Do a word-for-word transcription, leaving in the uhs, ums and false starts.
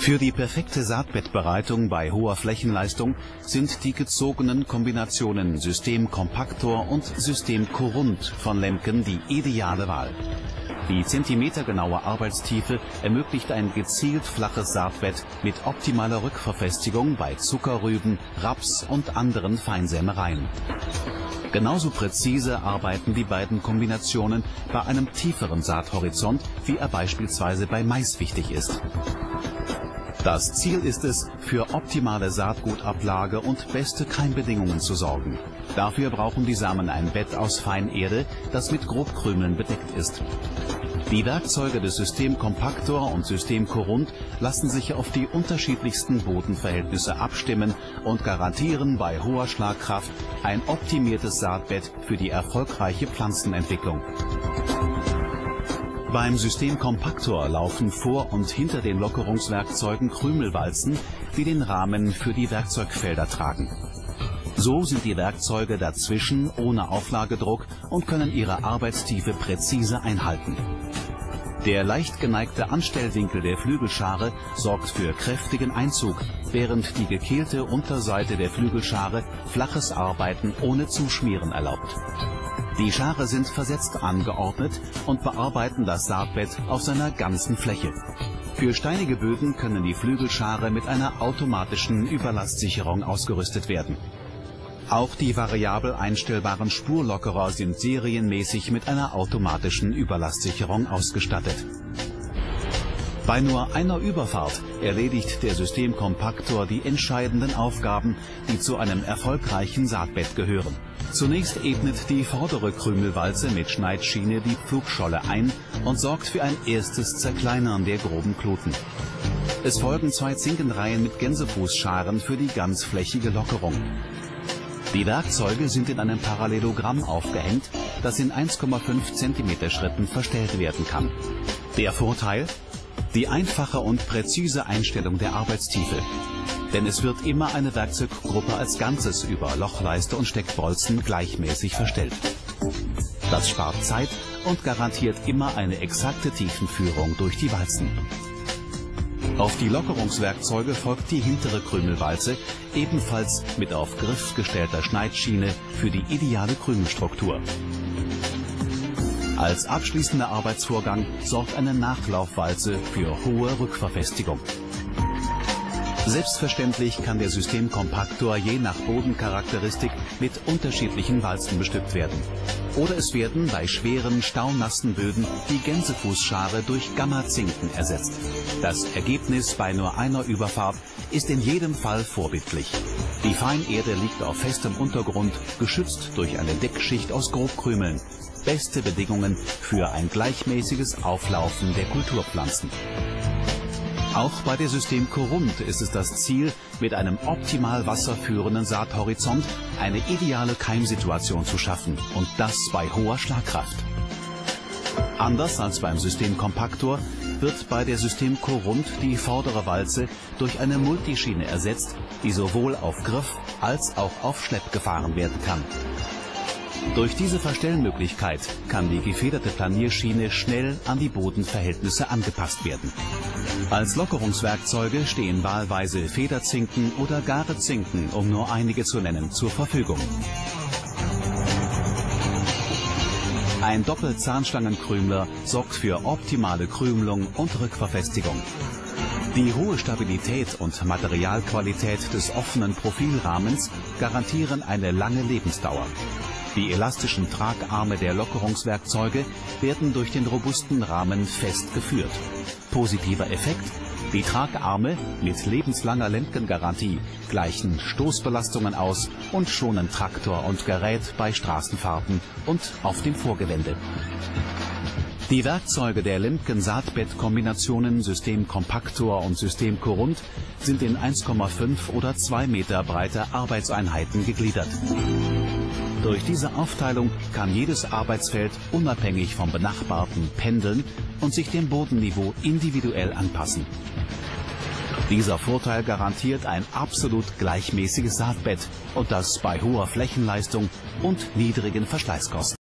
Für die perfekte Saatbettbereitung bei hoher Flächenleistung sind die gezogenen Kombinationen System Kompaktor und System Korund von Lemken die ideale Wahl. Die zentimetergenaue Arbeitstiefe ermöglicht ein gezielt flaches Saatbett mit optimaler Rückverfestigung bei Zuckerrüben, Raps und anderen Feinsämereien. Genauso präzise arbeiten die beiden Kombinationen bei einem tieferen Saathorizont, wie er beispielsweise bei Mais wichtig ist. Das Ziel ist es, für optimale Saatgutablage und beste Keimbedingungen zu sorgen. Dafür brauchen die Samen ein Bett aus Feinerde, das mit Grobkrümeln bedeckt ist. Die Werkzeuge des System Kompaktor und System Korund lassen sich auf die unterschiedlichsten Bodenverhältnisse abstimmen und garantieren bei hoher Schlagkraft ein optimiertes Saatbett für die erfolgreiche Pflanzenentwicklung. Beim System Kompaktor laufen vor und hinter den Lockerungswerkzeugen Krümelwalzen, die den Rahmen für die Werkzeugfelder tragen. So sind die Werkzeuge dazwischen ohne Auflagedruck und können ihre Arbeitstiefe präzise einhalten. Der leicht geneigte Anstellwinkel der Flügelschare sorgt für kräftigen Einzug, während die gekehlte Unterseite der Flügelschare flaches Arbeiten ohne Zuschmieren erlaubt. Die Schare sind versetzt angeordnet und bearbeiten das Saatbett auf seiner ganzen Fläche. Für steinige Böden können die Flügelschare mit einer automatischen Überlastsicherung ausgerüstet werden. Auch die variabel einstellbaren Spurlockerer sind serienmäßig mit einer automatischen Überlastsicherung ausgestattet. Bei nur einer Überfahrt erledigt der System Kompaktor die entscheidenden Aufgaben, die zu einem erfolgreichen Saatbett gehören. Zunächst ebnet die vordere Krümelwalze mit Schneidschiene die Pflugscholle ein und sorgt für ein erstes Zerkleinern der groben Kluten. Es folgen zwei Zinkenreihen mit Gänsefußscharen für die ganzflächige Lockerung. Die Werkzeuge sind in einem Parallelogramm aufgehängt, das in eins Komma fünf Zentimeter Schritten verstellt werden kann. Der Vorteil? Die einfache und präzise Einstellung der Arbeitstiefe. Denn es wird immer eine Werkzeuggruppe als Ganzes über Lochleiste und Steckbolzen gleichmäßig verstellt. Das spart Zeit und garantiert immer eine exakte Tiefenführung durch die Walzen. Auf die Lockerungswerkzeuge folgt die hintere Krümelwalze, ebenfalls mit auf Griff gestellter Schneidschiene für die ideale Krümelstruktur. Als abschließender Arbeitsvorgang sorgt eine Nachlaufwalze für hohe Rückverfestigung. Selbstverständlich kann der System Kompaktor je nach Bodencharakteristik mit unterschiedlichen Walzen bestückt werden. Oder es werden bei schweren, staunassen Böden die Gänsefußschare durch Gammazinken ersetzt. Das Ergebnis bei nur einer Überfahrt ist in jedem Fall vorbildlich. Die Feinerde liegt auf festem Untergrund, geschützt durch eine Deckschicht aus Grobkrümeln. Beste Bedingungen für ein gleichmäßiges Auflaufen der Kulturpflanzen. Auch bei der System Korund ist es das Ziel, mit einem optimal wasserführenden Saathorizont eine ideale Keimsituation zu schaffen, und das bei hoher Schlagkraft. Anders als beim System Kompaktor wird bei der System Korund die vordere Walze durch eine Multischiene ersetzt, die sowohl auf Griff als auch auf Schlepp gefahren werden kann. Durch diese Verstellmöglichkeit kann die gefederte Planierschiene schnell an die Bodenverhältnisse angepasst werden. Als Lockerungswerkzeuge stehen wahlweise Federzinken oder Garezinken, um nur einige zu nennen, zur Verfügung. Ein Doppelzahnstangenkrümler sorgt für optimale Krümelung und Rückverfestigung. Die hohe Stabilität und Materialqualität des offenen Profilrahmens garantieren eine lange Lebensdauer. Die elastischen Tragarme der Lockerungswerkzeuge werden durch den robusten Rahmen fest geführt. Positiver Effekt: Die Tragarme mit lebenslanger Lemkengarantie gleichen Stoßbelastungen aus und schonen Traktor und Gerät bei Straßenfahrten und auf dem Vorgelände. Die Werkzeuge der Lemken-Saatbett-Kombinationen System Kompaktor und System Korund sind in eins Komma fünf oder zwei Meter breite Arbeitseinheiten gegliedert. Durch diese Aufteilung kann jedes Arbeitsfeld unabhängig vom benachbarten pendeln und sich dem Bodenniveau individuell anpassen. Dieser Vorteil garantiert ein absolut gleichmäßiges Saatbett, und das bei hoher Flächenleistung und niedrigen Verschleißkosten.